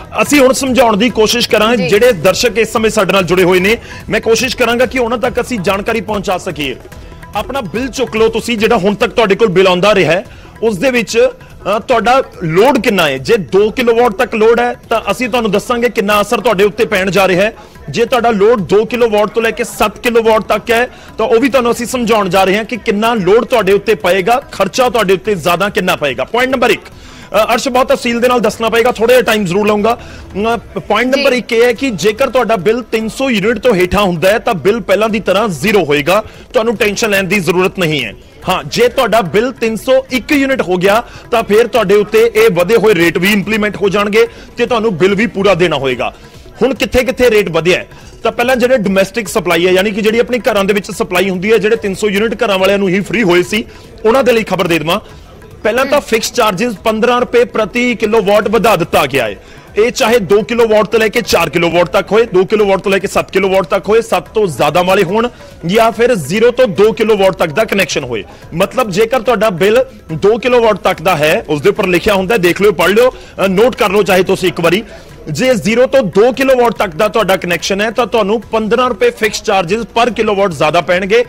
ਅਸੀਂ ਹੁਣ ਸਮਝਾਉਣ ਦੀ ਕੋਸ਼ਿਸ਼ ਕਰਾਂਗੇ ਜਿਹੜੇ ਦਰਸ਼ਕ ਇਸ ਸਮੇਂ ਸਾਡੇ ਨਾਲ ਜੁੜੇ ਹੋਏ ਨੇ, ਮੈਂ ਕੋਸ਼ਿਸ਼ ਕਰਾਂਗਾ ਕਿ ਉਹਨਾਂ ਤੱਕ ਅਸੀਂ ਜਾਣਕਾਰੀ ਪਹੁੰਚਾ ਸਕੀਏ। ਆਪਣਾ ਬਿੱਲ ਚੁੱਕ ਲਓ ਤੁਸੀਂ, ਜਿਹੜਾ ਹੁਣ ਤੱਕ ਤੁਹਾਡੇ ਕੋਲ ਬਿੱਲ ਆਉਂਦਾ ਰਿਹਾ ਹੈ ਉਸ ਦੇ ਵਿੱਚ ਤੁਹਾਡਾ ਲੋਡ ਕਿੰਨਾ ਹੈ। ਜੇ 2 ਕਿਲੋਵਾਟ ਤੱਕ ਲੋਡ ਹੈ ਤਾਂ ਅਸੀਂ ਤੁਹਾਨੂੰ ਦੱਸਾਂਗੇ ਕਿੰਨਾ ਅਸਰ ਤੁਹਾਡੇ ਉੱਤੇ ਪੈਣ ਜਾ ਰਿਹਾ ਹੈ। ਜੇ ਤੁਹਾਡਾ ਲੋਡ 2 ਕਿਲੋਵਾਟ ਤੋਂ ਲੈ ਕੇ 7 ਕਿਲੋਵਾਟ ਤੱਕ ਹੈ ਤਾਂ ਉਹ ਵੀ ਤੁਹਾਨੂੰ ਅਸੀਂ ਸਮਝਾਉਣ ਜਾ ਰਹੇ ਹਾਂ ਕਿ ਕਿੰਨਾ ਲੋਡ ਤੁਹਾਡੇ ਉੱਤੇ ਪਏਗਾ, ਖਰਚਾ ਤੁਹਾਡੇ ਉੱਤੇ ਜ਼ਿਆਦਾ ਕਿੰਨਾ ਪਏਗਾ। ਪੁਆਇੰਟ ਨੰਬਰ 1 अर्श बहुत तफसील दे नाल दसना पएगा, थोड़ा जिहा टाइम जरूर लऊंगा। पॉइंट नंबर 1 यह है कि जेकर तुहाडा बिल 300 यूनिट तो हेठा हुंदा है तो बिल पहलां दी तरह जीरो होएगा, तुहानूं टेंशन लैण दी जरूरत नहीं है। हाँ, जे तुहाडा बिल 301 यूनिट हो गया तो फिर तुहाडे उत्ते इह वधे होए रेट भी इंप्लीमेंट हो जाणगे ते तुहानूं बिल भी पूरा देना होएगा। हुण कित्थे कित्थे रेट वधिया है तो पहला जिहड़े डोमैसटिक सप्लाई है, यानी कि जिहड़ी अपने घरां दे विच सप्लाई हुंदी है, जिहड़े 300 यूनिट घरां वालिआं नूं ही फ्री होए सी, उहनां दे लई खबर दे देवां। पहला तो फिक्स चार्जेस 15 रुपए प्रति किलोवाट बढ़ा दिता गया है। ये चाहे 2 किलोवाट तो लेके 4 किलोवाट तक होए, 2 किलोवाट तो लेके 7 किलोवाट तक होए, 7 तो ज्यादा वाले होण, या फिर 0 तो 2 किलोवाट तक दा कनैक्शन होए। मतलब जेकर तुहाडा बिल 2 किलोवाट तक दा है, उस दे उपर लिखिया हुंदा है, देख लो, पढ़ लो, नोट कर लो चाहे तुसीं एक बारी। जे 0 तो 2 किलोवाट तक दा तुहाडा कनैक्शन है तो तुहानूं 15 रुपए फिक्स चार्जेस पर किलोवाट ज्यादा पैणगे,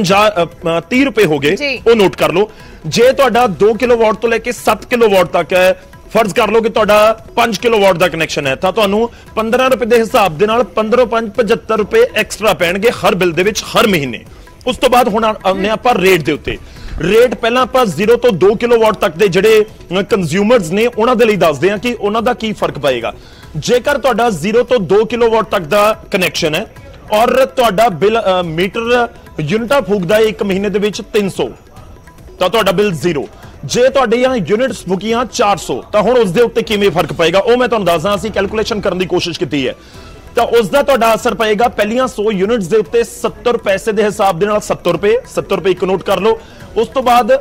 30 रुपए हो गए, वो नोट कर लो। जे तुहाडा 2 किलोवाट तो लेके 7 किलोवाट तक है, फर्ज कर लो कि तुहाडा 5 किलोवाट का कनैक्शन है तो तुहानूं 15 रुपए के हिसाब दे नाल 15 5 75 रुपए एक्सट्रा पैणगे हर बिल दे विच हर महीने। उस तो बाद हुण आने आपां रेट दे उत्ते। रेट पहला आपां 0 तो 2 किलोवाट तक दे जिहड़े कंज्यूमर्स ने उहनां दे लई दसदे हां कि उहनां दा की फर्क पएगा। जेकर तुहाडा 0 तो 2 किलोवाट तक दा कनैक्शन है और तुहाडा बिल मीटर यूनिटा फूकदा है एक महीने दे विच 300 तो तुहाडा बिल 0। जे तुहाडीआं यूनिट्स फूकीआं 400 तो हुण उस दे उत्ते किवें फर्क पएगा ਉਹ मैं तुहानूं दसदा। ਅਸੀਂ कैलकुलेशन करन दी कोशिश कीती है तो उसका तुहाडा असर पएगा पहलियां 100 यूनिट्स दे उत्ते 70 पैसे के हिसाब दे नाल 70 रुपए एक नोट कर लो। उस तो बाद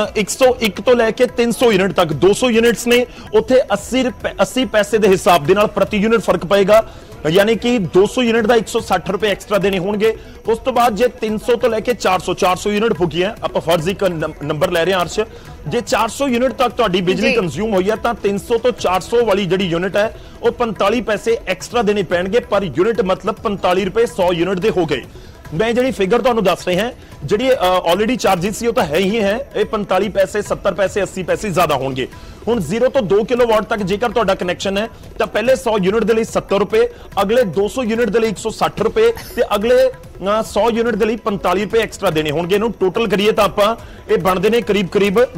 101 तो लैके 300 यूनिट तक 200 यूनिट्स ने उत्थे 80 पैसे के हिसाब दे नाल प्रति यूनिट फर्क पएगा, यानी कि 200 यूनिट का 160 रुपए एक्स्ट्रा देने होंगे। उस तो बाद जे 300 तो लैके 400 यूनिट फूकी है, आप फर्ज एक नंबर लै रहे हैं अर्श, जे 400 यूनिट तक तुहाडी बिजली कंज्यूम हुई है तो 300 तो 400 वाली जिहड़ी यूनिट है वो 45 पैसे एक्स्ट्रा देने पैणगे पर यूनिट, मतलब 45 रुपए 100 यूनिट दे हो गए। मैं जिहड़ी फिगर तुहानूं दस रहे हैं, जिहड़ी ऑलरेडी चार्जिस सी वो तो है ही है, ये 45 पैसे 70 पैसे 80 पैसे ज्यादा होंगे। हुण 0 तो 2 किलोवाट तक जेकर तुहाडा कनैक्शन है तो पहले 100 यूनिट के लिए 70 रुपए, अगले 200 यूनिट के लिए 160 रुपए ते अगले 100 यूनिट के लिए 45 रुपए एक्स्ट्रा देने होंगे। इहनूं टोटल करिए तो आपां ये बनदे ने करीब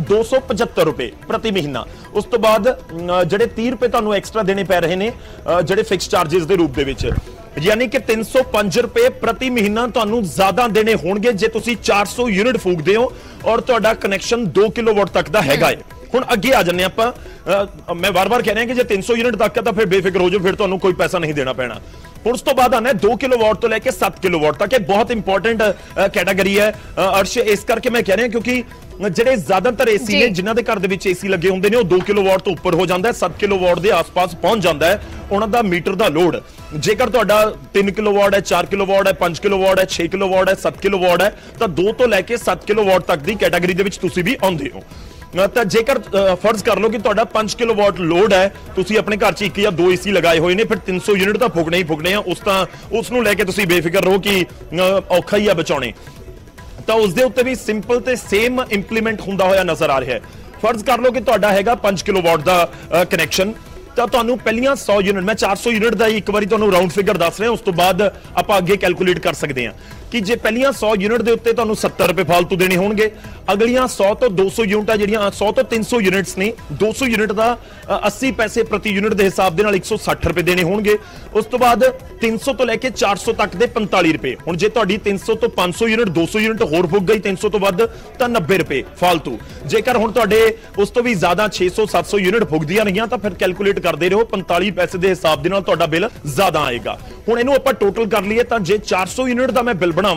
275 रुपए प्रति महीना। उस तो बाद जिहड़े 30 रुपए तुहानूं एक्स्ट्रा देने पै रहे ने जिहड़े फिक्स चार्जेस के रूप दे विच, यानी कि 305 रुपए प्रति महीना तुहानूं ज्यादा देने होंगे जे तुसीं 400 यूनिट फूकदे हो और तुहाडा कनैक्शन 2 किलोवाट तक दा हैगा है। हुण अगे आ जन्ने आपां, मैं बार बार कह रहा कि जे 300 यूनिट तक है तो फिर बेफिक्र हो जाओ, फिर तुहानूं कोई पैसा नहीं देना पैना। उस तो बाद आना 2 किलोवाट तो लेके 7 किलोवाट तक, बहुत इंपॉर्टेंट कैटेगरी है अर्श, इस करके मैं कह रहा क्योंकि ਜਿਹੜੇ ਜ਼ਿਆਦਾਤਰ ਏਸੀ ਨੇ ਜਿਨ੍ਹਾਂ ਦੇ ਘਰ ਦੇ ਵਿੱਚ ਏਸੀ ਲੱਗੇ ਹੁੰਦੇ ਨੇ ਉਹ 2 ਕਿਲੋਵਾਟ ਤੋਂ ਉੱਪਰ ਹੋ ਜਾਂਦਾ ਹੈ, 7 ਕਿਲੋਵਾਟ ਦੇ ਆਸ-ਪਾਸ ਪਹੁੰਚ ਜਾਂਦਾ ਹੈ ਉਹਨਾਂ ਦਾ ਮੀਟਰ ਦਾ ਲੋਡ। ਜੇਕਰ ਤੁਹਾਡਾ 3 ਕਿਲੋਵਾਟ ਹੈ, 4 ਕਿਲੋਵਾਟ ਹੈ, 5 ਕਿਲੋਵਾਟ ਹੈ, 6 ਕਿਲੋਵਾਟ ਹੈ, 7 ਕਿਲੋਵਾਟ ਹੈ ਤਾਂ 2 ਤੋਂ ਲੈ ਕੇ 7 ਕਿਲੋਵਾਟ ਤੱਕ ਦੀ ਕੈਟਾਗਰੀ ਦੇ ਵਿੱਚ ਤੁਸੀਂ ਵੀ ਆਉਂਦੇ ਹੋ। ਤਾਂ ਜੇਕਰ ਫਰਜ਼ ਕਰ ਲਓ ਕਿ ਤੁਹਾਡਾ 5 ਕਿਲੋਵਾਟ ਲੋਡ ਹੈ, ਤੁਸੀਂ ਆਪਣੇ ਘਰ 'ਚ 1 ਜਾਂ 2 ਏਸੀ ਲਗਾਏ ਹੋਏ ਨੇ, ਫਿਰ 300 ਯੂਨਿਟ ਤਾਂ ਫੂਕਣੇ ਹੀ ਫੂਕਣੇ ਆ, ਉਸ ਨੂੰ ਲੈ ਕੇ ਤੁਸੀਂ ਬੇਫਿਕਰ ਰਹੋ ਕਿ ਔਖਾ ਹੀ ਆ ਬਚਾਉਣੇ। ਤਾਂ ਉਸ ਦੇ ਉੱਤੇ ਵੀ ਸਿੰਪਲ ਤੇ ਸੇਮ ਇੰਪਲੀਮੈਂਟ ਹੁੰਦਾ ਹੋਇਆ ਨਜ਼ਰ ਆ ਰਿਹਾ ਹੈ। ਫਰਜ਼ ਕਰ ਲਓ ਕਿ ਤੁਹਾਡਾ ਹੈਗਾ 5 ਕਿਲੋਵਾਟ ਦਾ ਕਨੈਕਸ਼ਨ, ਤਾਂ ਤੁਹਾਨੂੰ ਪਹਿਲੀਆਂ 100 ਯੂਨਿਟ, ਮੈਂ 400 ਯੂਨਿਟ ਦਾ ਇੱਕ ਵਾਰੀ ਤੁਹਾਨੂੰ ਰਾਉਂਡ ਫਿਗਰ ਦੱਸ ਰਿਹਾ, ਉਸ ਤੋਂ ਬਾਅਦ ਆਪਾਂ ਅੱਗੇ ਕੈਲਕੂਲੇਟ ਕਰ ਸਕਦੇ ਹਾਂ ਕਿ ਜੇ ਪਹਿਲੀਆਂ 100 ਯੂਨਿਟ ਦੇ ਉੱਤੇ ਤੁਹਾਨੂੰ 70 ਰੁਪਏ ਫालतू ਦੇਣੇ ਹੋਣਗੇ, ਅਗਲੀਆਂ 100 ਤੋਂ 200 ਯੂਨਿਟਾਂ ਜਿਹੜੀਆਂ 100 ਤੋਂ 300 ਯੂਨਿਟਸ ਨੇ, 200 ਯੂਨਿਟ ਦਾ 80 ਪੈਸੇ ਪ੍ਰਤੀ ਯੂਨਿਟ ਦੇ ਹਿਸਾਬ ਦੇ ਨਾਲ 160 ਰੁਪਏ ਦੇਣੇ ਹੋਣਗੇ। ਉਸ ਤੋਂ ਬਾਅਦ 300 ਤੋਂ ਲੈ ਕੇ 400 ਤੱਕ ਦੇ 45 ਰੁਪਏ। ਹੁਣ ਜੇ ਤੁਹਾਡੀ 300 ਤੋਂ 500 ਯੂਨਿਟ 200 ਯੂਨਿਟ ਹੋਰ ਫੁੱਕ ਗਈ 300 ਤੋਂ ਵੱਧ ਤਾਂ 90 ਰੁਪਏ ਫालतू। ਜੇਕਰ ਹੁਣ ਤੁਹਾਡੇ ਉਸ ਤੋਂ ਵੀ ਜ਼ਿਆਦਾ 600 700 ਯੂਨਿਟ ਫੁੱਕਦੀਆਂ ਰਹੀਆਂ ਤਾਂ ਫਿਰ ਕੈਲਕੂਲੇਟ ਕਰਦੇ ਰਹੋ, 45 ਪੈਸੇ ਦੇ ਹਿਸਾਬ ਦੇ ਨਾਲ ਤੁਹਾਡਾ ਬਿੱਲ ਜ਼ਿਆਦਾ ਆਏਗਾ। ਹੁਣ ਇਹਨੂੰ ਆਪਾਂ ਟੋਟਲ ਕਰ ਲਈਏ ਤਾਂ ਜੇ 400 ਯੂਨਿਟ ਦਾ ਮੈਂ ਬਿੱਲ ਬਣਾਵਾਂ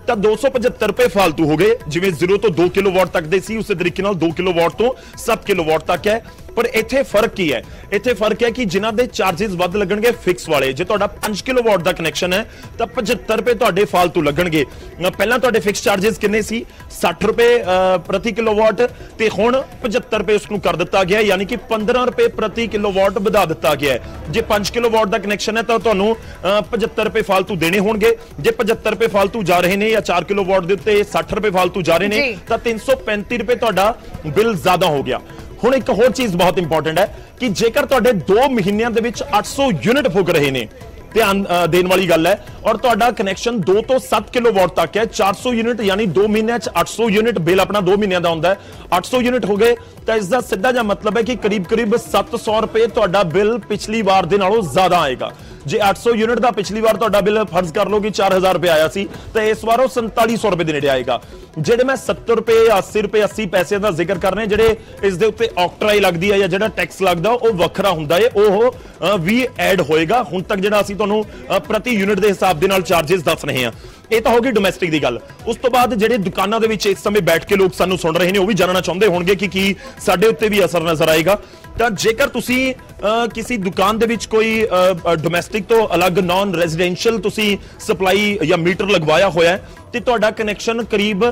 ਤਾਂ 275 ਰੁਪਏ ਫालतू ਹੋ ਗਏ। ਜਿਵੇਂ 0 ਤੋਂ 2 ਕਿਲੋਵਾਟ ਤੱਕ ਦੇ ਸੀ ਉਸੇ ਤਰੀਕੇ ਨਾਲ 2 ਕਿਲੋਵਾਟ ਤੋਂ 7 ਕਿਲੋਵਾਟ ਤੱਕ ਹੈ। पर इत्थे फर्क की है, इत्थे फर्क है कि जिन्हां दे चार्जेस वध लगणगे फिक्स वाले, जे तुहाडा 5 किलोवाट दा कनैक्शन है तां 75 रुपए तुहाडे फालतू लगणगे। पहलां तुहाडे फिक्स चार्जेस किन्ने सी 60 रुपए प्रति किलोवाट ते हुण 75 रुपए उसनूं कर दित्ता गया, यानी कि 15 रुपए प्रति किलोवाट वधा दित्ता गया है। जे 5 किलोवाट दा कनैक्शन है तां तुहानूं 75 रुपए फालतू देने होणगे। जे 75 रुपए फालतू जा रहे ने या 4 किलोवाट दे उत्ते 60 रुपए फालतू जा रहे ने तां 335 रुपए तुहाडा बिल ज्यादा हो गया। ਹੁਣ ਇੱਕ ਹੋਰ ਚੀਜ਼ ਬਹੁਤ ਇੰਪੋਰਟੈਂਟ ਹੈ ਕਿ ਜੇਕਰ ਤੁਹਾਡੇ 2 ਮਹੀਨਿਆਂ ਦੇ ਵਿੱਚ 800 ਯੂਨਿਟ ਫੁੱਕ ਰਹੇ ਨੇ, ਧਿਆਨ ਦੇਣ ਵਾਲੀ ਗੱਲ ਹੈ, ਔਰ ਤੁਹਾਡਾ ਕਨੈਕਸ਼ਨ 2 ਤੋਂ 7 ਕਿਲੋਵਾਟ ਤੱਕ ਹੈ, 400 ਯੂਨਿਟ ਯਾਨੀ 2 ਮਹੀਨਿਆਂ 'ਚ 800 ਯੂਨਿਟ ਬਿੱਲ ਆਪਣਾ 2 ਮਹੀਨਿਆਂ ਦਾ ਹੁੰਦਾ ਹੈ। 800 ਯੂਨਿਟ ਹੋ ਗਏ ਤਾਂ ਇਸ ਦਾ ਸਿੱਧਾ ਜਿਹਾ ਮਤਲਬ ਹੈ ਕਿ ਕਰੀਬ 700 ਰੁਪਏ ਤੁਹਾਡਾ ਬਿੱਲ ਪਿਛਲੀ ਵਾਰ ਦੇ ਨਾਲੋਂ ਜ਼ਿਆਦਾ ਆਏਗਾ। ਜੇ 800 ਯੂਨਿਟ ਦਾ ਪਿਛਲੀ ਵਾਰ ਤੁਹਾਡਾ ਬਿੱਲ ਫਰਜ਼ ਕਰ ਲਓ ਕਿ 4000 ਰੁਪਏ ਆਇਆ ਸੀ ਤਾਂ ਇਸ ਵਾਰ ਉਹ 4700 ਰੁਪਏ ਦੇ ਨੇੜੇ ਆਏਗਾ। ਜਿਹੜੇ ਮੈਂ 70 ਰੁਪਏ 80 ਰੁਪਏ 80 ਪੈਸੇ ਦਾ ਜ਼ਿਕਰ ਕਰ ਰਹੇ, ਜਿਹੜੇ ਇਸ ਦੇ ਉੱਤੇ ਆਕਟਰਾਈ ਲੱਗਦੀ ਹੈ ਜਾਂ ਜਿਹੜਾ ਟੈਕਸ ਲੱਗਦਾ ਉਹ ਵੱਖਰਾ ਹੁੰਦਾ ਹੈ, ਉਹ ਵੀ ਐਡ ਹੋਏਗਾ। ਹੁਣ ਤੱਕ ਜਿਹੜਾ ਅਸੀਂ ਤੁਹਾਨੂੰ ਪ੍ਰਤੀ ਯੂਨਿਟ ਦੇ ਹਿਸਾਬ ਦੇ ਨਾਲ ਚਾਰजेस ਦੱਸ ਰਹੇ ਹਾਂ। ਇਹ ਤਾਂ ਹੋ ਗਈ ਡੋਮੈਸਟਿਕ ਦੀ ਗੱਲ। ਉਸ ਤੋਂ ਬਾਅਦ ਜਿਹੜੇ ਦੁਕਾਨਾਂ ਦੇ ਵਿੱਚ ਇਸ ਸਮੇਂ ਬੈਠ ਕੇ ਲੋਕ ਸਾਨੂੰ ਸੁਣ ਰਹੇ ਨੇ ਉਹ ਵੀ ਜਾਣਨਾ ਚਾਹੁੰਦੇ ਹੋਣਗੇ ਕਿ ਕੀ ਸਾਡੇ ਉੱਤੇ ਵੀ ਅਸਰ ਨਜ਼ਰ ਆਏਗਾ। ਤਾਂ ਜੇਕਰ ਤੁਸੀਂ ਕਿਸੇ ਦੁਕਾਨ ਦੇ ਵਿੱਚ ਕੋਈ ਡੋਮੈਸਟਿਕ ਤੋਂ ਅਲੱਗ ਨਾਨ ਰੈਜ਼ੀਡੈਂਸ਼ੀਅਲ ਤੁਸੀਂ ਸਪਲਾਈ ਜਾਂ ਮੀਟਰ ਲਗਵਾਇਆ ਹੋਇਆ ਹੈ ਤੇ ਤੁਹਾਡਾ ਕਨੈਕਸ਼ਨ ਕਰੀਬ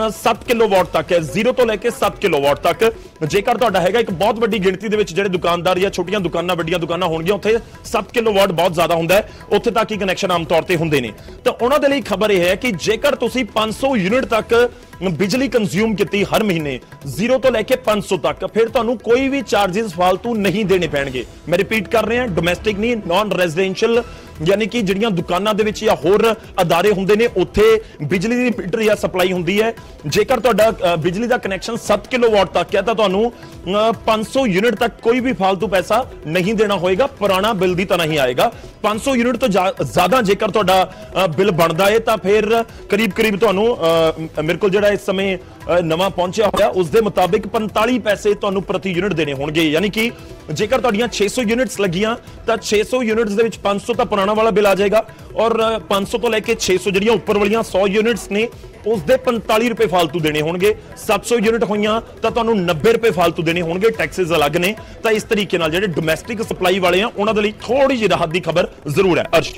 7 ਕਿਲੋਵਾਟ ਤੱਕ ਹੈ, 0 ਤੋਂ ਲੈ ਕੇ 7 ਕਿਲੋਵਾਟ ਤੱਕ। ਜੇਕਰ ਤੁਹਾਡਾ ਹੈਗਾ, ਇੱਕ ਬਹੁਤ ਵੱਡੀ ਗਿਣਤੀ ਦੇ ਵਿੱਚ ਜਿਹੜੇ ਦੁਕਾਨਦਾਰ ਜਾਂ ਛੋਟੀਆਂ ਦੁਕਾਨਾਂ ਵੱਡੀਆਂ ਦੁਕਾਨਾਂ ਹੋਣਗੀਆਂ ਉੱਥੇ 7 ਕਿਲੋਵਾਟ ਬਹੁਤ ਜ਼ਿਆਦਾ ਹੁੰਦਾ ਹੈ, ਉੱਥੇ ਤੱਕ ਹੀ ਕਨੈਕਸ਼ਨ ਆਮ ਤੌਰ ਤੇ ਹੁੰਦੇ ਨੇ। ਤਾਂ ਉਹਨਾਂ ਦੇ ਲਈ ਖਬਰ ਇਹ ਹੈ ਕਿ ਜੇਕਰ ਤੁਸੀਂ 500 ਯੂਨਿਟ ਤੱਕ ਬਿਜਲੀ ਕੰਜ਼ਿਊਮ ਕੀਤੀ ਹਰ ਮਹੀਨੇ 0 ਤੋਂ ਲੈ ਕੇ 500 ਤੱਕ, ਫਿਰ ਤੁਹਾਨੂੰ ਕੋਈ ਵੀ ਚਾਰजेस ਫालतू ਨਹੀਂ ਦੇਣੇ ਪੈਣਗੇ। ਮੈਂ ਰਿਪੀਟ ਕਰ ਰਿਹਾ, ਡੋਮੈਸਟਿਕ ਨਹੀਂ, ਨਾਨ ਰੈਜ਼ੀਡੈਂਸ਼ੀਅਲ यानी कि ਜਿਹੜੀਆਂ ਦੁਕਾਨਾਂ ਦੇ ਵਿੱਚ ਜਾਂ ਹੋਰ ਅਦਾਰੇ ਹੁੰਦੇ ਨੇ ਉੱਥੇ ਬਿਜਲੀ ਦੀ ਮੀਟਰ ਜਾਂ ਸਪਲਾਈ ਹੁੰਦੀ ਹੈ। ਜੇਕਰ ਤੁਹਾਡਾ ਬਿਜਲੀ ਦਾ ਕਨੈਕਸ਼ਨ 7 ਕਿਲੋਵਾਟ ਤੱਕ ਹੈ ਤਾਂ ਤੁਹਾਨੂੰ 500 ਯੂਨਿਟ ਤੱਕ ਕੋਈ ਵੀ ਫालतू ਪੈਸਾ ਨਹੀਂ ਦੇਣਾ ਹੋਏਗਾ, ਪੁਰਾਣਾ ਬਿੱਲ ਦੀ ਤਰ੍ਹਾਂ ਹੀ ਆਏਗਾ। 500 ਯੂਨਿਟ ਤੋਂ ਜ਼ਿਆਦਾ ਜੇਕਰ ਤੁਹਾਡਾ ਬਿੱਲ ਬਣਦਾ ਹੈ ਤਾਂ ਫਿਰ ਕਰੀਬ ਤੁਹਾਨੂੰ ਮੇਰੇ ਕੋਲ ਜਿਹੜਾ ਇਸ ਸਮੇਂ ਨਵਾਂ ਪਹੁੰਚਿਆ ਹੋਇਆ ਉਸ ਦੇ ਮੁਤਾਬਿਕ 45 ਪੈਸੇ ਤੁਹਾਨੂੰ ਪ੍ਰਤੀ ਯੂਨਿਟ ਦੇਣੇ ਹੋਣਗੇ। ਯਾਨੀ ਕਿ ਜੇਕਰ ਤੁਹਾਡੀਆਂ 600 ਯੂਨਿਟਸ ਲੱਗੀਆਂ ਤਾਂ 600 ਯੂਨਿਟਸ ਦੇ ਵਿੱਚ 500 ਤਾਂ ਪੁਰਾਣਾ ਵਾਲਾ ਬਿੱਲ ਆ ਜਾਏਗਾ, ਔਰ 500 ਤੋਂ ਲੈ ਕੇ 600 ਜਿਹੜੀਆਂ ਉੱਪਰ ਵਾਲੀਆਂ 100 ਯੂਨਿਟਸ ਨੇ ਉਸ ਦੇ 45 ਰੁਪਏ ਫालतू ਦੇਣੇ ਹੋਣਗੇ। 700 ਯੂਨਿਟ ਹੋਈਆਂ ਤਾਂ ਤੁਹਾਨੂੰ 90 ਰੁਪਏ ਫालतू ਦੇਣੇ ਹੋਣਗੇ, ਟੈਕਸਸ ਅਲੱਗ ਨੇ। ਤਾਂ ਇਸ ਤਰੀਕੇ ਨਾਲ ਜਿਹੜੇ ਡੋਮੈਸਟਿਕ ਸਪਲਾਈ ਵਾਲੇ ਆ ਉਹਨਾਂ ਦੇ ਲਈ ਥੋੜੀ ਜਿਹੀ ਰਾਹਤ ਦੀ ਖਬਰ ਜ਼ਰੂਰ ਹੈ। ਅਰਸ਼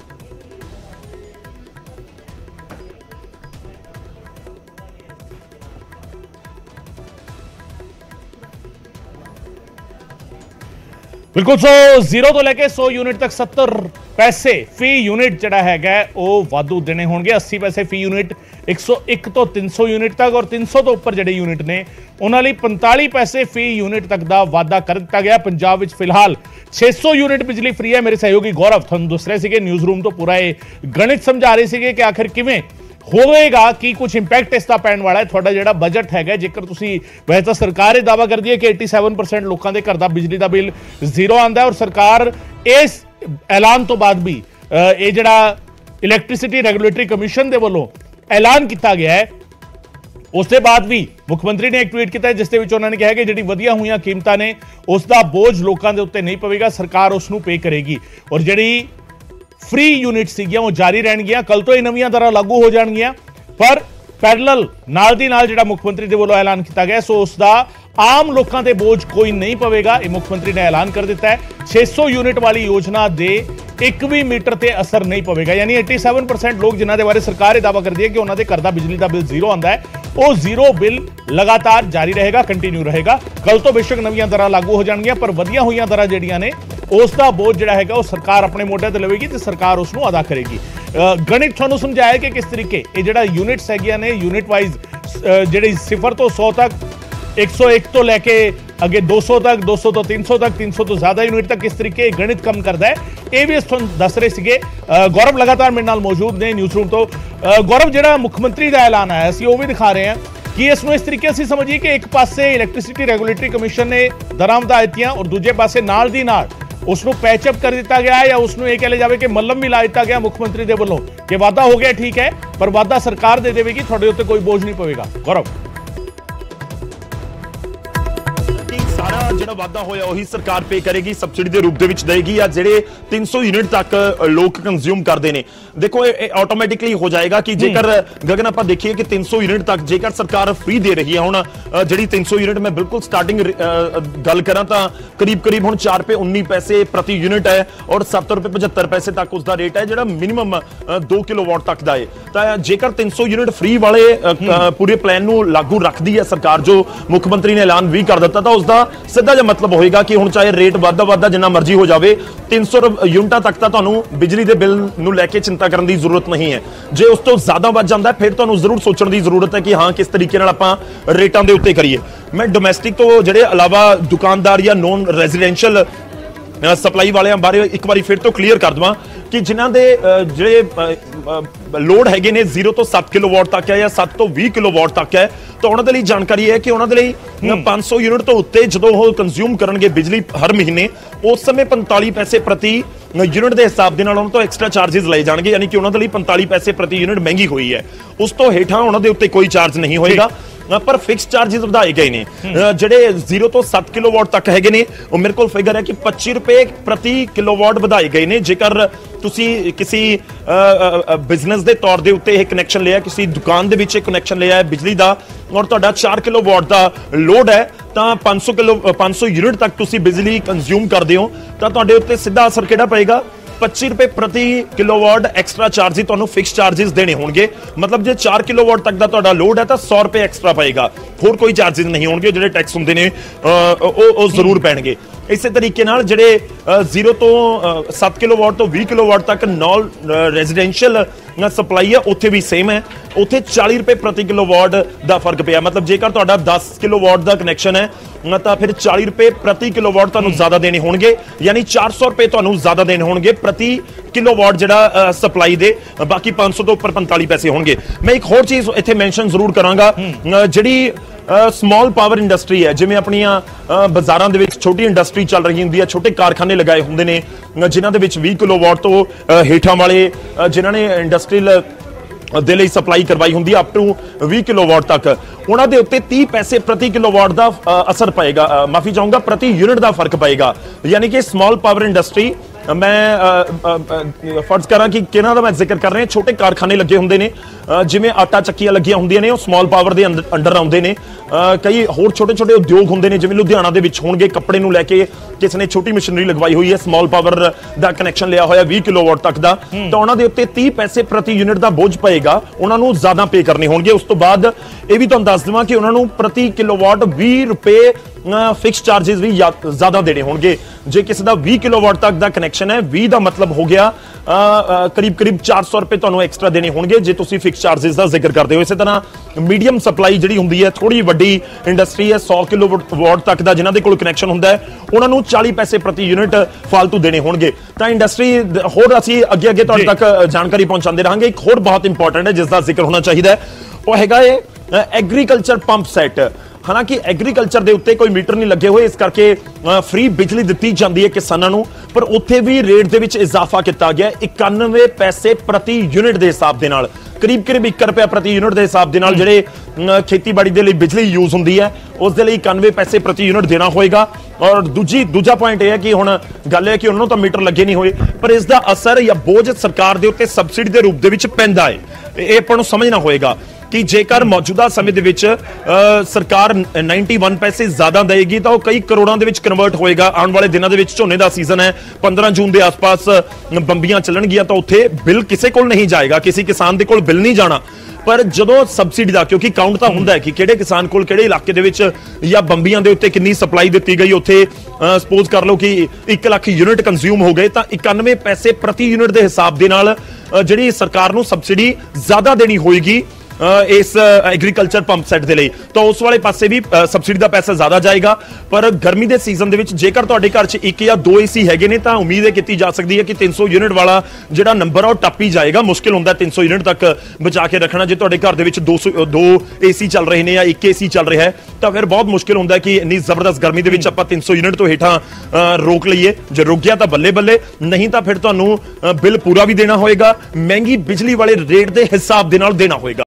बिल्कुल। सो 0 ਤੋਂ ਲੈ ਕੇ 100 ਯੂਨਿਟ ਤੱਕ 70 ਪੈਸੇ ਫੀ ਯੂਨਿਟ ਜਿਹੜਾ ਹੈਗਾ ਉਹ ਵਾਧੂ ਦੇਣੇ ਹੋਣਗੇ। 80 ਪੈਸੇ ਫੀ ਯੂਨਿਟ 101 ਤੋਂ 300 ਯੂਨਿਟ ਤੱਕ, ਔਰ 300 ਤੋਂ ਉੱਪਰ ਜਿਹੜੇ ਯੂਨਿਟ ਨੇ ਉਹਨਾਂ ਲਈ 45 ਪੈਸੇ ਫੀ ਯੂਨਿਟ ਤੱਕ ਦਾ ਵਾਧਾ ਕਰ ਦਿੱਤਾ ਗਿਆ। ਪੰਜਾਬ ਵਿੱਚ ਫਿਲਹਾਲ 600 ਯੂਨਿਟ ਬਿਜਲੀ ਫ੍ਰੀ ਹੈ। ਮੇਰੇ ਸਹਿਯੋਗੀ ਗੌਰਵ ਤੁਹਾਨੂੰ ਦੱਸ ਰਹੇ ਸੀਗੇ, ਨਿਊਜ਼ ਰੂਮ ਤੋਂ ਪੂਰਾ ਇਹ ਗਣਿਤ ਸਮਝਾ ਰਹੇ ਸੀਗੇ ਕਿ ਆਖਿਰ ਕਿਵੇਂ ਹੋਵੇਗਾ, ਕੀ ਕੁਝ ਇੰਪੈਕਟ ਇਸ ਦਾ ਪੈਣ ਵਾਲਾ ਹੈ। ਤੁਹਾਡਾ ਜਿਹੜਾ ਬਜਟ ਹੈਗਾ, ਜੇਕਰ ਤੁਸੀਂ ਵੈਸੇ ਤਾਂ ਸਰਕਾਰ ਇਹ ਦਾਅਵਾ ਕਰਦੀ ਹੈ ਕਿ 87% ਲੋਕਾਂ ਦੇ ਘਰ ਦਾ ਬਿਜਲੀ ਦਾ ਬਿੱਲ ਜ਼ੀਰੋ ਆਉਂਦਾ ਹੈ, ਔਰ ਸਰਕਾਰ ਇਸ ਐਲਾਨ ਤੋਂ ਬਾਅਦ ਵੀ ਇਹ ਜਿਹੜਾ ਇਲੈਕਟ੍ਰਿਸਿਟੀ ਰੈਗੂਲੇਟਰੀ ਕਮਿਸ਼ਨ ਦੇ ਵੱਲੋਂ ਐਲਾਨ ਕੀਤਾ ਗਿਆ ਹੈ ਉਸ ਦੇ ਬਾਅਦ ਵੀ ਮੁੱਖ ਮੰਤਰੀ ਨੇ ਇੱਕ ਟਵੀਟ ਕੀਤਾ ਜਿਸ ਦੇ ਵਿੱਚ ਉਹਨਾਂ ਨੇ ਕਿਹਾ ਕਿ ਜਿਹੜੀ ਵਧੀਆਂ ਹੋਈਆਂ ਕੀਮਤਾਂ ਨੇ ਉਸ ਦਾ ਬੋਝ ਲੋਕਾਂ ਦੇ ਉੱਤੇ ਨਹੀਂ ਪਵੇਗਾ, ਸਰਕਾਰ ਉਸ ਨੂੰ ਪੇ ਕਰੇਗੀ। ਔਰ ਜਿਹੜੀ फ्री यूनिट सीगियां वो जारी रहणगियां, कल तो ही नवीं दरां लागू हो जाणगियां, पर पैरेलल नाल दी नाल जिहड़ा मुख मंत्री दे वल्लों ऐलान किया गया सो उस दा आम लोगों के बोझ कोई नहीं पवेगा। ये मुख मंत्री ने ऐलान कर दिता है। 600 यूनिट वाली योजना दे एक भी मीटर ते असर नहीं पवेगा, यानी 87% लोग जिन्हां दे बारे सरकार ये दावा करदी है कि उन्हां दे घर दा बिजली दा बिल जीरो आंदा है, वो जीरो बिल लगातार जारी रहेगा, कंटिन्यू रहेगा। कल तो बेशक नवीं दरां लागू हो जाणगियां, पर वधियां होईयां दरां जिहड़ियां ने उस दा बोझ जिहड़ा हैगा वो सरकार अपने मोढिਆਂ ते लवेगी ते सरकार उसनूं अदा करेगी। गणित तुहानूं समझाया कि किस तरीके ये जिहड़ा यूनिट्स हैगियां ने यूनिट वाइज जिहड़ी 0 ਤੋਂ 100 तक 101 तो लैके अगे 200 तक, 200 तो 300 तक, 300 तो ज्यादा यूनिट तक किस तरीके गणित कम करता है, ये भी तुहानूं दस रहे सीगे। गौरव लगातार मेरे नाल मौजूद ने न्यूज़ रूम तो। गौरव, जिहड़ा मुख मंत्री दा ऐलान आया सी वो भी दिखा रहे हैं कि इसनूं इस तरीके असीं समझिए कि एक पासे इलैक्ट्रिसिटी रैगूलेटरी कमीशन ने दरां वधा दित्तियां और दूजे पासे नाल दी नाल उसनूं पैचअप कर दिता गया है, या उसनूं यह कह लिया जाए कि मल्लम भी ला दिता गया मुख्यमंत्री दे वल्लों कि वादा हो गया, ठीक है, पर वादा सरकार दे देगी, तुहाडे उत्ते कोई बोझ नहीं पवेगा। गौरव, सारा ਜਿਹੜਾ ਵਾਅਦਾ ਹੋਇਆ ਉਹੀ ਸਰਕਾਰ ਪੇ ਕਰੇਗੀ, ਸਬਸਿਡੀ ਦੇ ਰੂਪ ਦੇ ਵਿੱਚ ਦੇਗੀ, ਜਾਂ ਜਿਹੜੇ 300 ਯੂਨਿਟ ਤੱਕ ਲੋਕ ਕੰਜ਼ਿਊਮ ਕਰਦੇ ਨੇ। ਦੇਖੋ ਇਹ ਆਟੋਮੈਟਿਕਲੀ ਹੋ ਜਾਏਗਾ ਕਿ ਜੇਕਰ ਗਗਨ ਆਪਾਂ ਦੇਖੀਏ ਕਿ 300 ਯੂਨਿਟ ਤੱਕ ਜੇਕਰ ਸਰਕਾਰ ਫ੍ਰੀ ਦੇ ਰਹੀ ਹੈ, ਹੁਣ ਜਿਹੜੀ 300 ਯੂਨਿਟ ਮੈਂ ਬਿਲਕੁਲ ਸਟਾਰਟਿੰਗ ਗੱਲ ਕਰਾਂ ਤਾਂ ਕਰੀਬ ਹੁਣ 4 ਰੁਪਏ 19 ਪੈਸੇ ਪ੍ਰਤੀ ਯੂਨਿਟ ਹੈ, ਔਰ 7 ਰੁਪਏ 75 ਪੈਸੇ ਤੱਕ ਉਸ ਦਾ ਰੇਟ ਹੈ, ਜਿਹੜਾ ਮਿਨੀਮਮ 2 ਕਿਲੋਵਾਟ ਤੱਕ ਦਾ ਹੈ। ਤਾਂ ਜੇਕਰ 300 ਯੂਨਿਟ ਫ੍ਰੀ ਵਾਲੇ ਪੂਰੇ ਪਲਾਨ ਨੂੰ ਲਾਗੂ ਰੱਖਦੀ ਹੈ ਸਰਕਾਰ, ਜੋ ਮੁੱਖ ਮੰਤਰੀ ਨੇ ਐਲਾਨ ਵੀ ਕਰ ਦਿੱਤਾ, ਤਾਂ ਉਸ ਦਾ ਸਿੱਧਾ ਜਿਹਾ ਮਤਲਬ ਹੋਏਗਾ ਕਿ ਹੁਣ ਚਾਹੇ ਰੇਟ ਵੱਧਦਾ ਜਿੰਨਾ ਮਰਜ਼ੀ ਹੋ ਜਾਵੇ, 300 ਯੂਨਿਟਾਂ ਤੱਕ ਤਾਂ ਤੁਹਾਨੂੰ ਬਿਜਲੀ ਦੇ ਬਿੱਲ ਨੂੰ ਲੈ ਕੇ ਚਿੰਤਾ ਕਰਨ ਦੀ ਜ਼ਰੂਰਤ ਨਹੀਂ ਹੈ। ਜੇ ਉਸ ਤੋਂ ਜ਼ਿਆਦਾ ਵੱਧ ਜਾਂਦਾ ਫਿਰ ਤੁਹਾਨੂੰ ਜ਼ਰੂਰ ਸੋਚਣ ਦੀ ਜ਼ਰੂਰਤ ਹੈ ਕਿ ਹਾਂ ਕਿਸ ਤਰੀਕੇ ਨਾਲ ਆਪਾਂ ਰੇਟਾਂ ਦੇ ਉੱਤੇ ਕਰੀਏ। ਮੈਂ ਡੋਮੈਸਟਿਕ ਤੋਂ ਜਿਹੜੇ ਇਲਾਵਾ ਦੁਕਾਨਦਾਰ ਜਾਂ ਨੋਨ ਰੈਜ਼ੀਡੈਂਸ਼ੀਅਲ ਸਪਲਾਈ ਵਾਲਿਆਂ ਬਾਰੇ ਇੱਕ ਵਾਰੀ ਫਿਰ ਤੋਂ ਕਲੀਅਰ ਕਰ ਦਵਾਂ ਕਿ ਜਿਨ੍ਹਾਂ ਦੇ ਜਿਹੜੇ ਲੋਡ ਹੈਗੇ ਨੇ 0 ਤੋਂ 7 ਕਿਲੋਵਾਟ ਤੱਕ ਹੈ ਜਾਂ 7 ਤੋਂ 20 ਕਿਲੋਵਾਟ ਤੱਕ ਹੈ, ਤਾਂ ਉਹਨਾਂ ਦੇ ਲਈ ਜਾਣਕਾਰੀ ਹੈ ਕਿ ਉਹਨਾਂ ਦੇ ਲਈ 500 ਯੂਨਿਟ ਤੋਂ ਉੱਤੇ ਜਦੋਂ ਉਹ ਕੰਜ਼ਿਊਮ ਕਰਨਗੇ ਬਿਜਲੀ ਹਰ ਮਹੀਨੇ, ਉਸ ਸਮੇਂ 45 ਪੈਸੇ ਪ੍ਰਤੀ ਯੂਨਿਟ ਦੇ ਹਿਸਾਬ ਦੇ ਨਾਲ ਉਹਨਾਂ ਤੋਂ ਐਕਸਟਰਾ ਚਾਰजेस ਲਏ ਜਾਣਗੇ, ਯਾਨੀ ਕਿ ਉਹਨਾਂ ਦੇ ਲਈ 45 ਪੈਸੇ ਪ੍ਰਤੀ ਯੂਨਿਟ ਮਹਿੰਗੀ ਹੋਈ ਹੈ। ਉਸ ਤੋਂ ਹੇਠਾਂ ਉਹਨਾਂ ਦੇ ਉੱਤੇ ਕੋਈ ਚਾਰਜ ਨਹੀਂ ਹੋਏਗਾ, ਪਰ ਫਿਕਸ ਚਾਰजेस ਵਧਾਏ ਗਏ ਨੇ। ਜਿਹੜੇ 0 ਤੋਂ 7 ਕਿਲੋਵਾਟ ਤੱਕ ਹੈਗੇ ਨੇ, ਉਹ ਮੇਰੇ ਕੋਲ ਫਿਗਰ ਹੈ ਕਿ 25 ਰੁਪਏ ਪ੍ਰਤੀ ਕਿਲੋਵਾਟ ਵਧਾਏ ਗਏ ਨੇ। ਜੇਕਰ ਤੁਸੀਂ ਕਿਸੇ ਬਿਜ਼ਨਸ ਦੇ ਤੌਰ ਦੇ ਉੱਤੇ ਇਹ ਕਨੈਕਸ਼ਨ ਲਿਆ, ਕਿਸੇ ਦੁਕਾਨ ਦੇ ਵਿੱਚ ਇਹ ਕਨੈਕਸ਼ਨ ਲਿਆ ਹੈ ਬਿਜਲੀ ਦਾ, ਔਰ ਤੁਹਾਡਾ 4 ਕਿਲੋਵਾਟ ਦਾ ਲੋਡ ਹੈ, ਤਾਂ 500 ਯੂਨਿਟ ਤੱਕ ਤੁਸੀਂ ਬਿਜਲੀ ਕੰਜ਼ਿਊਮ ਕਰਦੇ ਹੋ, ਤਾਂ ਤੁਹਾਡੇ ਉੱਤੇ ਸਿੱਧਾ ਅਸਰ ਕਿਹੜਾ ਪਏਗਾ? 25 ਰੁਪਏ ਪ੍ਰਤੀ ਕਿਲੋਵਾਟ ਐਕਸਟਰਾ ਚਾਰजेस ਤੁਹਾਨੂੰ ਫਿਕਸ ਚਾਰजेस ਦੇਣੇ ਹੋਣਗੇ। ਮਤਲਬ ਜੇ 4 ਕਿਲੋਵਾਟ ਤੱਕ ਦਾ ਤੁਹਾਡਾ ਲੋਡ ਹੈ ਤਾਂ 100 ਰੁਪਏ ਐਕਸਟਰਾ ਪਏਗਾ, ਹੋਰ ਕੋਈ ਚਾਰजेस ਨਹੀਂ ਹੋਣਗੇ। ਜਿਹੜੇ ਟੈਕਸ ਹੁੰਦੇ ਨੇ ਉਹ ਜ਼ਰੂਰ ਪੈਣਗੇ। ਇਸੇ ਤਰੀਕੇ ਨਾਲ ਜਿਹੜੇ 0 ਤੋਂ 7 ਕਿਲੋਵਾਟ ਤੋਂ 20 ਕਿਲੋਵਾਟ ਤੱਕ ਨੌਨ ਰੈਜ਼ੀਡੈਂਸ਼ੀਅਲ ਸਪਲਾਈ ਹੈ, ਉੱਥੇ ਵੀ ਸੇਮ ਹੈ, ਉੱਥੇ 40 ਰੁਪਏ ਪ੍ਰਤੀ ਕਿਲੋਵਾਟ ਦਾ ਫਰਕ ਪਿਆ। ਮਤਲਬ ਜੇਕਰ ਤੁਹਾਡਾ 10 ਕਿਲੋਵਾਟ ਦਾ ਕਨੈਕਸ਼ਨ ਹੈ ਤਾਂ ਫਿਰ 40 ਰੁਪਏ ਪ੍ਰਤੀ ਕਿਲੋਵਾਟ ਤੁਹਾਨੂੰ ਜ਼ਿਆਦਾ ਦੇਣੇ ਹੋਣਗੇ, ਯਾਨੀ 400 ਰੁਪਏ ਤੁਹਾਨੂੰ ਜ਼ਿਆਦਾ ਦੇਣੇ ਹੋਣਗੇ ਪ੍ਰਤੀ ਕਿਲੋਵਾਟ ਜਿਹੜਾ ਸਪਲਾਈ ਦੇ। ਬਾਕੀ 500 ਤੋਂ ਉੱਪਰ 45 ਪੈਸੇ ਹੋਣਗੇ। ਮੈਂ ਇੱਕ ਹੋਰ ਚੀਜ਼ ਇੱਥੇ ਮੈਂਸ਼ਨ ਜ਼ਰੂਰ ਕਰਾਂਗਾ, ਜਿਹੜੀ ਸਮਾਲ ਪਾਵਰ ਇੰਡਸਟਰੀ ਹੈ, ਜਿਵੇਂ ਆਪਣੀਆਂ ਬਾਜ਼ਾਰਾਂ ਦੇ ਵਿੱਚ ਛੋਟੀ ਇੰਡਸਟਰੀ ਚੱਲ ਰਹੀ ਹੁੰਦੀ ਹੈ, ਛੋਟੇ ਕਾਰਖਾਨੇ ਲਗਾਏ ਹੁੰਦੇ ਨੇ ਜਿਨ੍ਹਾਂ ਦੇ ਵਿੱਚ 20 ਕਿਲੋਵਾਟ ਤੋਂ ਹੇਠਾਂ ਵਾਲੇ ਜਿਨ੍ਹਾਂ ਨੇ ਇੰਡਸਟਰੀਅਲ ਦੇ ਲਈ ਸਪਲਾਈ ਕਰਵਾਈ ਹੁੰਦੀ ਹੈ ਅਪ ਟੂ 20 ਕਿਲੋਵਾਟ ਤੱਕ, ਉਹਨਾਂ ਦੇ ਉੱਤੇ 30 ਪੈਸੇ ਪ੍ਰਤੀ ਕਿਲੋਵਾਟ ਦਾ ਅਸਰ ਪਏਗਾ, ਮਾਫੀ ਚਾਹੂੰਗਾ ਪ੍ਰਤੀ ਯੂਨਿਟ ਦਾ ਫਰਕ ਪਏਗਾ। ਯਾਨੀ ਕਿ ਸਮਾਲ ਪਾਵਰ ਇੰਡਸਟਰੀ, ਮੈਂ ਫਰਜ਼ ਕਰਾਂ ਕਿ ਕਿਹਨਾਂ ਦਾ ਮੈਂ ਜ਼ਿਕਰ ਕਰ ਰਿਹਾ, ਛੋਟੇ ਕਾਰਖਾਨੇ ਲੱਗੇ ਹੁੰਦੇ ਨੇ, ਜਿਵੇਂ ਆਟਾ ਚੱਕੀਆਂ ਲੱਗੀਆਂ ਹੁੰਦੀਆਂ ਨੇ, ਉਹ ਸਮਾਲ ਪਾਵਰ ਦੇ ਅੰਡਰ ਆਉਂਦੇ ਨੇ। ਕਈ ਹੋਰ ਛੋਟੇ ਉਦਯੋਗ ਹੁੰਦੇ ਨੇ, ਜਿਵੇਂ ਲੁਧਿਆਣਾ ਦੇ ਵਿੱਚ ਹੋਣਗੇ, ਕੱਪੜੇ ਨੂੰ ਲੈ ਕੇ ਕਿਸੇ ਨੇ ਛੋਟੀ ਮਸ਼ੀਨਰੀ ਲਗਵਾਈ ਹੋਈ ਹੈ, ਸਮਾਲ ਪਾਵਰ ਦਾ ਕਨੈਕਸ਼ਨ ਲਿਆ ਹੋਇਆ 20 ਕਿਲੋਵਾਟ ਤੱਕ ਦਾ, ਤਾਂ ਉਹਨਾਂ ਦੇ ਉੱਤੇ 30 ਪੈਸੇ ਪ੍ਰਤੀ ਯੂਨਿਟ ਦਾ ਬੋਝ ਪਏਗਾ, ਉਹਨਾਂ ਨੂੰ ਜ਼ਿਆਦਾ ਪੇ ਕਰਨੇ ਹੋਣਗੇ। ਉਸ ਤੋਂ ਬਾਅਦ ਇਹ ਵੀ ਤੁਹਾਨੂੰ ਦੱਸ ਦੇਵਾਂ ਕਿ ਉਹਨਾਂ ਨੂੰ ਪ੍ਰਤੀ ਕਿਲੋਵਾਟ 20 ਰੁਪਏ ਫਿਕਸ ਚਾਰजेस ਵੀ ਜ਼ਿਆਦਾ ਦੇਣੇ ਹੋਣਗੇ। ਜੇ ਕਿਸੇ ਦਾ 20 ਕਿਲੋਵਾਟ ਤੱਕ ਦਾ ਕਨੈਕਸ਼ਨ ਹੈ, 20 ਦਾ ਮਤਲਬ ਹੋ ਗਿਆ ਕਰੀਬ 400 ਰੁਪਏ ਤੁਹਾਨੂੰ ਐਕਸਟਰਾ ਦੇਣੇ ਹੋਣਗੇ ਜੇ ਤੁਸੀਂ ਫਿਕਸ ਚਾਰजेस ਦਾ ਜ਼ਿਕਰ ਕਰਦੇ ਹੋ। ਇਸੇ ਤਰ੍ਹਾਂ ਮੀਡੀਅਮ ਸਪਲਾਈ ਜਿਹੜੀ ਹੁੰਦੀ ਹੈ, ਥੋੜੀ ਵੱਡੀ ਇੰਡਸਟਰੀ ਹੈ, 100 ਕਿਲੋਵਾਟ ਤੱਕ ਦਾ ਜਿਨ੍ਹਾਂ ਦੇ ਕੋਲ ਕਨੈਕਸ਼ਨ ਹੁੰਦਾ ਹੈ, ਉਹਨਾਂ ਨੂੰ 40 ਪੈਸੇ ਪ੍ਰਤੀ ਯੂਨਿਟ ਫਾਲਤੂ ਦੇਣੇ ਹੋਣਗੇ। ਤਾਂ ਇੰਡਸਟਰੀ ਹੋਰ ਅਸੀਂ ਅੱਗੇ ਤੁਹਾਡੇ ਤੱਕ ਜਾਣਕਾਰੀ ਪਹੁੰਚਾਉਂਦੇ ਰਹਾਂਗੇ। ਇੱਕ ਹੋਰ ਬਹੁਤ ਇੰਪੋਰਟੈਂਟ ਹੈ ਜਿਸ ਦਾ ਜ਼ਿਕਰ ਹੋਣਾ ਚਾਹੀਦਾ ਹੈ, ਉਹ ਹੈਗਾ ਇਹ ਐਗਰੀਕਲਚਰ ਪੰਪ ਸੈਟ। ਹਾਲਾਂਕਿ ਐਗਰੀਕਲਚਰ ਦੇ ਉੱਤੇ ਕੋਈ ਮੀਟਰ ਨਹੀਂ ਲੱਗੇ ਹੋਏ, ਇਸ ਕਰਕੇ ਫ੍ਰੀ ਬਿਜਲੀ ਦਿੱਤੀ ਜਾਂਦੀ ਹੈ ਕਿਸਾਨਾਂ ਨੂੰ, ਪਰ ਉੱਥੇ ਵੀ ਰੇਟ ਦੇ ਵਿੱਚ ਇਜ਼ਾਫਾ ਕੀਤਾ ਗਿਆ 91 ਪੈਸੇ ਪ੍ਰਤੀ ਯੂਨਿਟ ਦੇ ਹਿਸਾਬ ਦੇ ਨਾਲ, ਕਰੀਬ 1 ਰੁਪਿਆ ਪ੍ਰਤੀ ਯੂਨਿਟ ਦੇ ਹਿਸਾਬ ਦੇ ਨਾਲ ਜਿਹੜੇ ਖੇਤੀਬਾੜੀ ਦੇ ਲਈ ਬਿਜਲੀ ਯੂਜ਼ ਹੁੰਦੀ ਹੈ, ਉਸ ਦੇ ਲਈ 91 ਪੈਸੇ ਪ੍ਰਤੀ ਯੂਨਿਟ ਦੇਣਾ ਹੋਏਗਾ। ਔਰ ਦੂਜਾ ਪੁਆਇੰਟ ਇਹ ਹੈ ਕਿ ਹੁਣ ਗੱਲ ਹੈ ਕਿ ਉਹਨਾਂ ਨੂੰ ਤਾਂ ਮੀਟਰ ਲੱਗੇ ਨਹੀਂ ਹੋਏ, ਪਰ ਇਸ ਦਾ ਅਸਰ ਜਾਂ ਬੋਝ ਸਰਕਾਰ ਦੇ ਉੱਤੇ ਸਬਸਿਡੀ ਦੇ ਰੂਪ ਦੇ ਵਿੱਚ ਪੈਂਦਾ ਹੈ। ਇਹ ਆਪਾਂ ਨੂੰ ਸਮਝਣਾ ਹੋਏਗਾ ਕਿ ਜੇਕਰ ਮੌਜੂਦਾ ਸਮੇਂ ਦੇ ਵਿੱਚ ਸਰਕਾਰ 91 ਪੈਸੇ ਜ਼ਿਆਦਾ ਦੇਗੀ ਤਾਂ ਉਹ ਕਈ ਕਰੋੜਾਂ ਦੇ ਵਿੱਚ ਕਨਵਰਟ ਹੋਏਗਾ। ਆਉਣ ਵਾਲੇ ਦਿਨਾਂ ਦੇ ਵਿੱਚ ਝੋਨੇ ਦਾ ਸੀਜ਼ਨ ਹੈ, 15 ਜੂਨ ਦੇ ਆਸ-ਪਾਸ ਬੰਬੀਆਂ ਚੱਲਣਗੀਆਂ, ਤਾਂ ਉੱਥੇ ਬਿੱਲ ਕਿਸੇ ਕੋਲ ਨਹੀਂ ਜਾਏਗਾ, ਕਿਸੇ ਕਿਸਾਨ ਦੇ ਕੋਲ ਬਿੱਲ ਨਹੀਂ ਜਾਣਾ। ਪਰ ਜਦੋਂ ਸਬਸਿਡੀ ਦਾ, ਕਿਉਂਕਿ ਕਾਊਂਟ ਤਾਂ ਹੁੰਦਾ ਹੈ ਕਿ ਕਿਹੜੇ ਕਿਸਾਨ ਕੋਲ ਕਿਹੜੇ ਇਲਾਕੇ ਦੇ ਵਿੱਚ ਜਾਂ ਬੰਬੀਆਂ ਦੇ ਉੱਤੇ ਕਿੰਨੀ ਸਪਲਾਈ ਦਿੱਤੀ ਗਈ, ਉੱਥੇ ਸਪੋਜ਼ ਕਰ ਲਓ ਕਿ 1 ਲੱਖ ਯੂਨਿਟ ਕੰਜ਼ਿਊਮ ਹੋ ਗਏ, ਤਾਂ 91 ਪੈਸੇ ਪ੍ਰਤੀ ਯੂਨਿਟ ਦੇ ਹਿਸਾਬ ਦੇ ਨਾਲ ਜਿਹੜੀ ਸਰਕਾਰ ਨੂੰ ਸਬਸਿਡੀ ਜ਼ਿਆਦਾ ਦੇਣੀ ਹੋਏਗੀ ਇਸ ਐਗਰੀਕਲਚਰ ਪੰਪ ਸੈਟ ਦੇ ਲਈ, ਤਾਂ ਉਸ ਵਾਲੇ ਪਾਸੇ ਵੀ ਸਬਸਿਡੀ ਦਾ ਪੈਸਾ ਜ਼ਿਆਦਾ ਜਾਏਗਾ। ਪਰ ਗਰਮੀ ਦੇ ਸੀਜ਼ਨ ਦੇ ਵਿੱਚ ਜੇਕਰ ਤੁਹਾਡੇ ਘਰ 'ਚ 1 ਜਾਂ 2 ਏਸੀ ਹੈਗੇ ਨੇ, ਤਾਂ ਉਮੀਦ ਇਹ ਕੀਤੀ ਜਾ ਸਕਦੀ ਹੈ ਕਿ 300 ਯੂਨਿਟ ਵਾਲਾ ਜਿਹੜਾ ਨੰਬਰ ਆ ਉਹ ਟੱਪ ਹੀ ਜਾਏਗਾ। ਮੁਸ਼ਕਿਲ ਹੁੰਦਾ 300 ਯੂਨਿਟ ਤੱਕ ਬਚਾ ਕੇ ਰੱਖਣਾ। ਜੇ ਤੁਹਾਡੇ ਘਰ ਦੇ ਵਿੱਚ 2 ਏਸੀ ਚੱਲ ਰਹੇ ਨੇ ਜਾਂ 1 ਏਸੀ ਚੱਲ ਰਿਹਾ ਹੈ, ਤਾਂ ਫਿਰ ਬਹੁਤ ਮੁਸ਼ਕਿਲ ਹੁੰਦਾ ਕਿ ਇੰਨੀ ਜ਼ਬਰਦਸਤ ਗਰਮੀ ਦੇ ਵਿੱਚ ਆਪਾਂ 300 ਯੂਨਿਟ ਤੋਂ ਹੇਠਾਂ ਰੋਕ ਲਈਏ। ਜੇ ਰੁਕ ਗਿਆ ਤਾਂ ਬੱਲੇ ਬੱਲੇ, ਨਹੀਂ ਤਾਂ ਫਿਰ ਤੁਹਾਨੂੰ ਬਿੱਲ ਪੂਰਾ ਵੀ ਦੇਣਾ ਹੋਏਗਾ, ਮਹਿੰਗੀ ਬਿਜਲੀ ਵਾਲੇ ਰੇਟ ਦੇ ਹਿਸਾਬ ਦੇ ਨਾਲ ਦੇਣਾ ਹੋਏਗਾ।